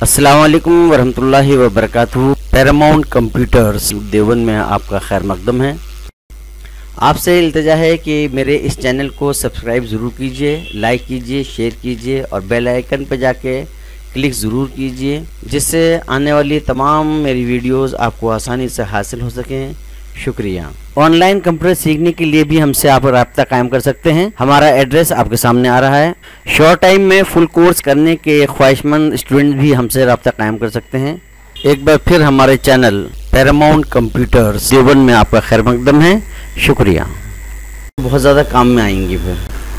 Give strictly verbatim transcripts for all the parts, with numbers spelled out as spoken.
अस्सलाम वालेकुम वरहमतुल्लाहि वबरकातुहू। पैरामाउंट कंप्यूटर्स देवबंद में आपका खैर मकदम है। आपसे इल्तिजा है कि मेरे इस चैनल को सब्सक्राइब ज़रूर कीजिए, लाइक कीजिए, शेयर कीजिए और बेल आइकन पर जाके क्लिक ज़रूर कीजिए, जिससे आने वाली तमाम मेरी वीडियोस आपको आसानी से हासिल हो सकें। शुक्रिया। ऑनलाइन कंप्यूटर सीखने के लिए भी हमसे आप राब्ता कायम कर सकते हैं। हमारा एड्रेस आपके सामने आ रहा है। शॉर्ट टाइम में फुल कोर्स करने के ख्वाहिशमंद स्टूडेंट भी हमसे राब्ता कायम कर सकते हैं। एक बार फिर हमारे चैनल पैरामाउंट कंप्यूटर्स देवबंद में आपका खैर मकदम है। शुक्रिया। बहुत ज़्यादा काम में आएंगी फिर।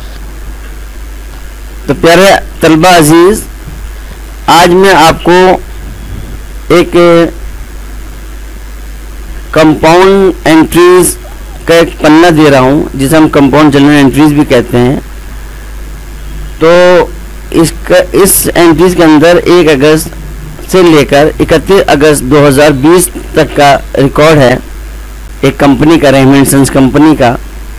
तो प्यारे तलबा अजीज़, आज मैं आपको एक कंपाउंड एंट्रीज का एक पन्ना दे रहा हूं, जिसे हम कंपाउंड जनरल एंट्रीज भी कहते हैं। तो इसका इस एंट्रीज के अंदर एक अगस्त से लेकर इकतीस अगस्त दो हज़ार बीस तक का रिकॉर्ड है, एक कंपनी का, रेमंड सन्स कंपनी का।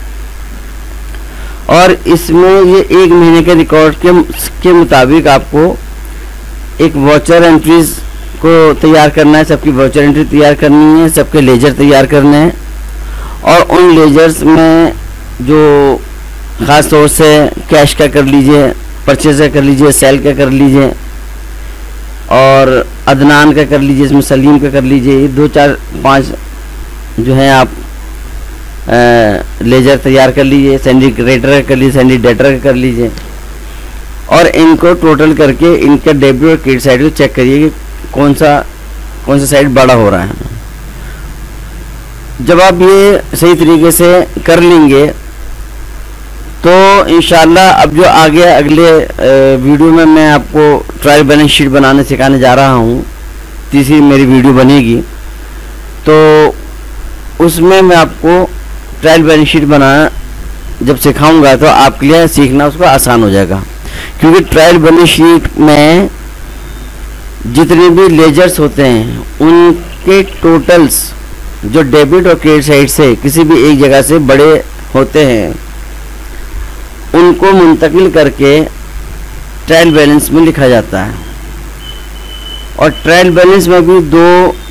और इसमें ये एक महीने के रिकॉर्ड के, के मुताबिक आपको एक वॉचर एंट्रीज को तैयार करना है। सबकी वाउचर एंट्री तैयार करनी है, सबके लेजर तैयार करने हैं और उन लेजर्स में जो ख़ास तौर से कैश का कर लीजिए, परचेज का कर लीजिए, सेल का कर लीजिए और अदनान का कर लीजिए, इसमें सलीम का कर लीजिए। ये दो चार पाँच जो है आप आ, लेजर तैयार कर लीजिए। सिंडिकेटर का कर लीजिए, सिंडिकेटर का कर लीजिए और इनको टोटल करके इनका डेबिट और क्रेडिट साइड को चेक करिए कि कौन सा कौन सा साइड बड़ा हो रहा है। जब आप ये सही तरीके से कर लेंगे तो इंशाल्लाह अब जो आगे अगले वीडियो में मैं आपको ट्रायल बैलेंस शीट बनाने सिखाने जा रहा हूँ, तीसरी मेरी वीडियो बनेगी, तो उसमें मैं आपको ट्रायल बैलेंस शीट बनाना जब सिखाऊंगा तो आपके लिए सीखना उसको आसान हो जाएगा। क्योंकि ट्रायल बैलेंस शीट में जितने भी लेजर्स होते हैं उनके टोटल्स जो डेबिट और क्रेडिट साइड से किसी भी एक जगह से बड़े होते हैं उनको मुंतकिल करके ट्रायल बैलेंस में लिखा जाता है। और ट्रायल बैलेंस में भी दो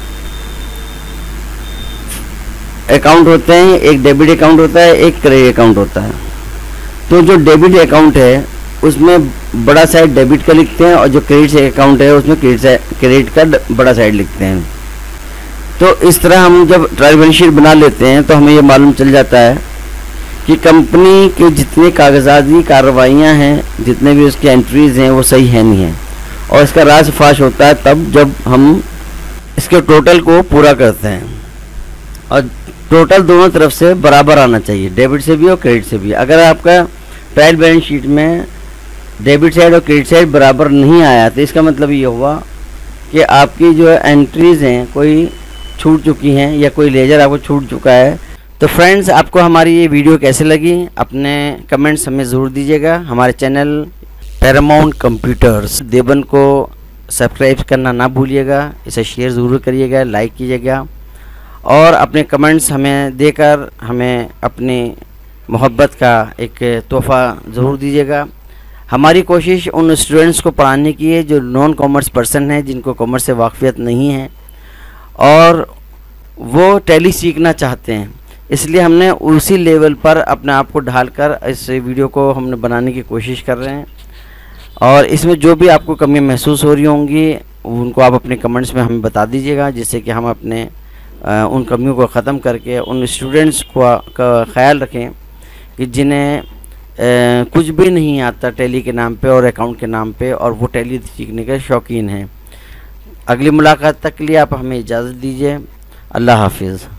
अकाउंट होते हैं, एक डेबिट अकाउंट होता है, एक क्रेडिट अकाउंट होता है। तो जो डेबिट अकाउंट है उसमें बड़ा साइड डेबिट का लिखते हैं और जो क्रेडिट अकाउंट है उसमें क्रेडिट क्रेडिट का बड़ा साइड लिखते हैं। तो इस तरह हम जब ट्रायल बैलेंस शीट बना लेते हैं तो हमें ये मालूम चल जाता है कि कंपनी के जितने कागजाती कार्रवाइयाँ हैं, जितने भी उसकी एंट्रीज हैं वो सही है नहीं है। और इसका राज फाश होता है तब जब हम इसके टोटल को पूरा करते हैं। और टोटल दोनों तरफ से बराबर आना चाहिए, डेबिट से भी और क्रेडिट से भी। अगर आपका ट्रायल बैलेंस शीट में डेबिट साइड और क्रेडिट साइड बराबर नहीं आया तो इसका मतलब ये हुआ कि आपकी जो एंट्रीज हैं कोई छूट चुकी हैं या कोई लेजर आपको छूट चुका है। तो फ्रेंड्स, आपको हमारी ये वीडियो कैसे लगी अपने कमेंट्स हमें ज़रूर दीजिएगा। हमारे चैनल पैरामाउंट कंप्यूटर्स देवबंद को सब्सक्राइब करना ना भूलिएगा, इसे शेयर ज़रूर करिएगा, लाइक कीजिएगा और अपने कमेंट्स हमें देकर हमें अपनी मोहब्बत का एक तोहफ़ा ज़रूर दीजिएगा। हमारी कोशिश उन स्टूडेंट्स को पढ़ाने की है जो नॉन कॉमर्स पर्सन हैं, जिनको कॉमर्स से वाक़फ़ियत नहीं है और वो टैली सीखना चाहते हैं। इसलिए हमने उसी लेवल पर अपने आप को ढालकर इस वीडियो को हमने बनाने की कोशिश कर रहे हैं। और इसमें जो भी आपको कमी महसूस हो रही होंगी उनको आप अपने कमेंट्स में हमें बता दीजिएगा, जिससे कि हम अपने आ, उन कमियों को ख़त्म करके उन स्टूडेंट्स को का ख्याल रखें कि जिन्हें Uh, कुछ भी नहीं आता टैली के नाम पे और अकाउंट के नाम पे और वो टैली सीखने के शौकीन हैं। अगली मुलाकात तक के लिए आप हमें इजाज़त दीजिए। अल्लाह हाफिज़।